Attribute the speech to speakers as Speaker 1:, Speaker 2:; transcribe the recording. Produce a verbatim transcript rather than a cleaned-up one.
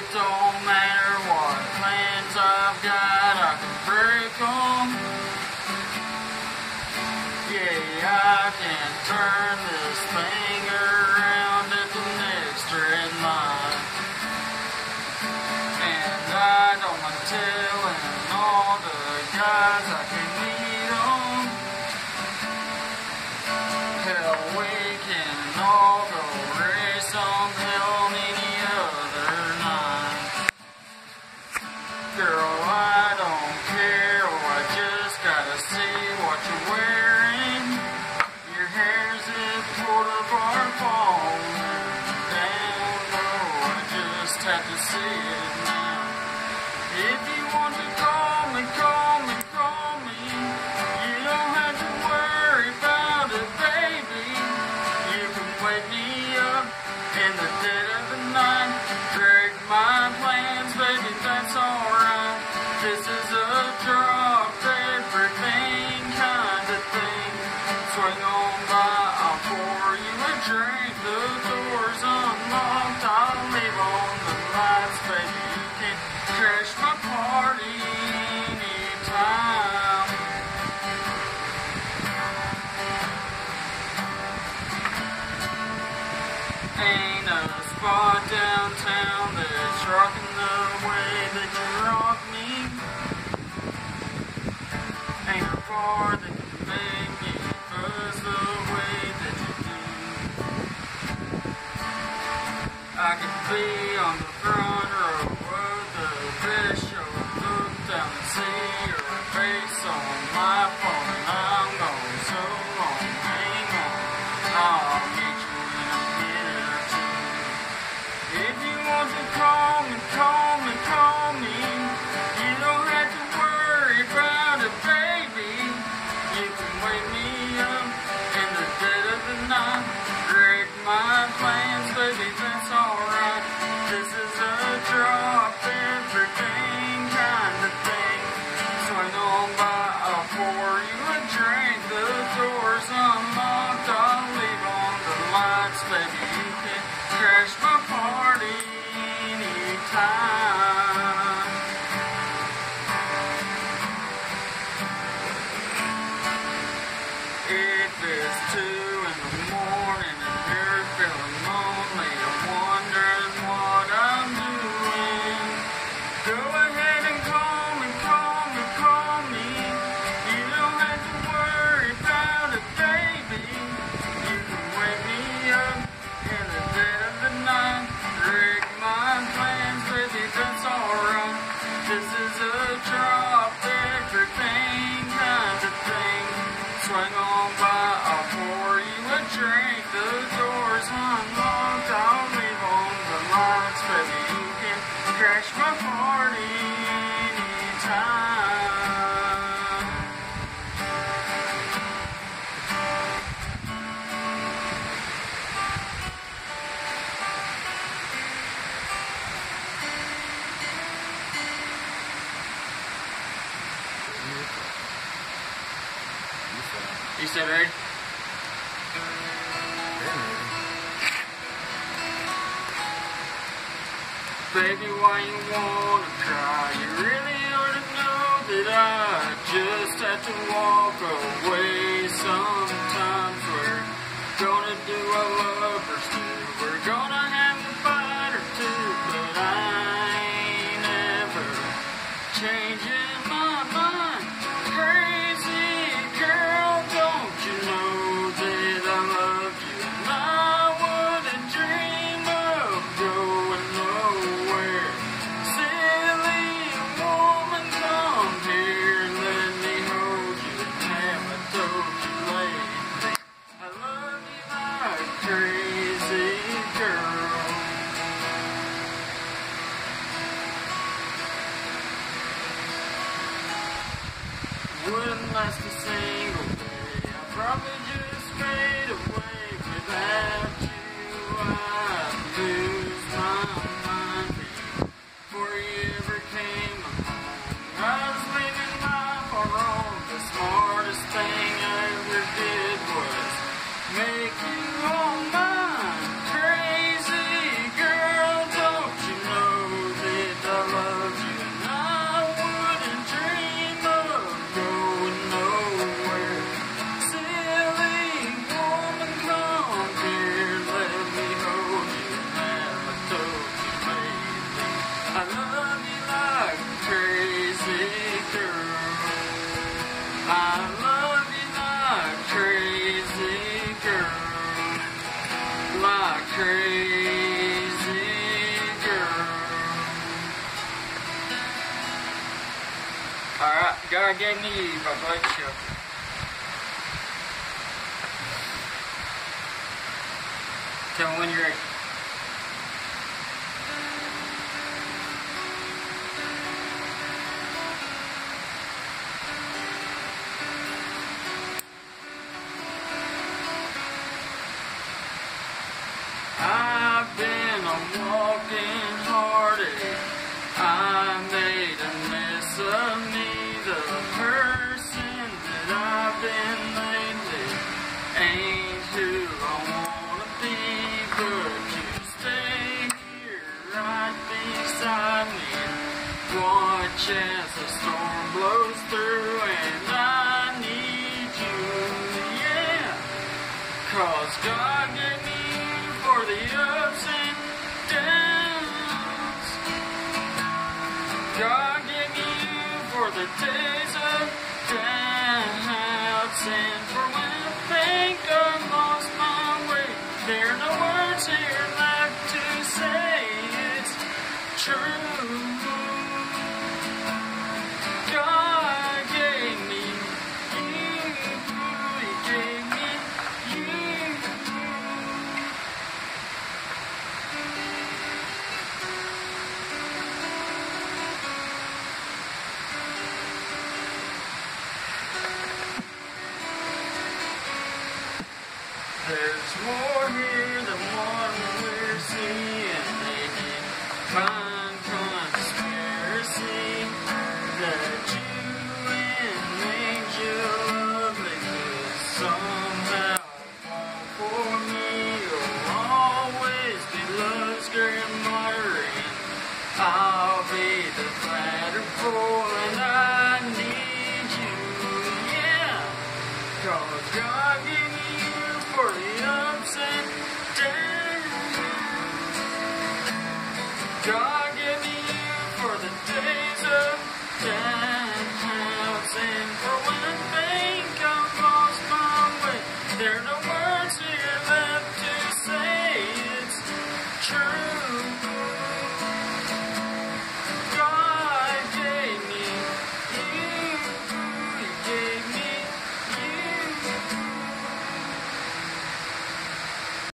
Speaker 1: don't matter what plans I've got, I can break them. Yeah, I can turn this thing around at the next red light. And I don't mind telling all the guys I can meet them. Hell, we can all go raise some hell on any other night. Girl, I don't care, oh, I just gotta see what you're wearing. Your hair's in Florida bar falling down low, I just have to see it now. If you want to call me, call me, call me. You don't have to worry about it, baby. You can wake me up in the dead of the night. Break my plans, baby, that's alright. This is a drop everything kind of thing. Swing on by, I'll pour you a drink. The door's unlocked, I'll leave on the lights, baby. You can crash my party anytime. Ain't a spot downtown that's rocking the way that you rock me. Ain't a bar that can make me buzz the way that you do. I could be on the front row of the best show. Look down and see your face on my phone, and I'm gone so long. Hang on, I'll meet you in a minute or two. If you want to call me, call me, call me. You don't have to worry about it, baby. You can wake me up in the dead of the night. Break my plans, baby, that's alright. This is a drop everything kind of thing. Swing on by, I'll pour you a drink. The door's unlocked, I'll leave on the lights, baby. You can crash my party anytime. If it's two in the morning and you're feeling lonely and wondering what I'm doing, go ahead and call me, call me, call me. You don't have to worry about it, baby. You can wake me up in the dead of the night. Break my plans, baby, that's alright. This is a drop everything kind of thing. Swing on by, I'll pour you a drink. The door's unlocked, I'll leave on the lights, baby. You can crash my party anytime. You said ready? Baby, why you wanna cry? You really ought to know that I just have to walk away. Sometimes we're gonna do what lovers do. We're gonna have a fight or two, but I ain't ever changing my mind. Crazy girl, don't you know that I love you? And I wouldn't dream of going nowhere. Silly woman, come here, let me hold you. Have I told you lately? I love you like a crazy girl. Wouldn't last a single day. I probably just fade away. Without you, I'd lose my mind. Before you ever came along, I was living life all wrong. The smartest thing I ever did was make you all mine. Crazy girl, don't you know that God gave me you by Blake Show. Tell me when you're ready. I've been a walking heartache. I made a mess of me. The person that I've been lately ain't who I wanna be. But you stay here right beside me. Watch as the storm blows through, and I need you, yeah. 'Cause God gave me for the ups and downs. God gave me you for the days of doubts, and for when I think I've lost my way. There are no words here left to say it's true. God gave me you, He gave me you. There's more here than what we're seeing. They define conspiracy that you and Angel Lovely could somehow fall for me. You'll always be love's grandmother, and I'll be the flatter boy, and I need you, yeah. 'Cause God gave me for the ups and downs. God gave me you for the days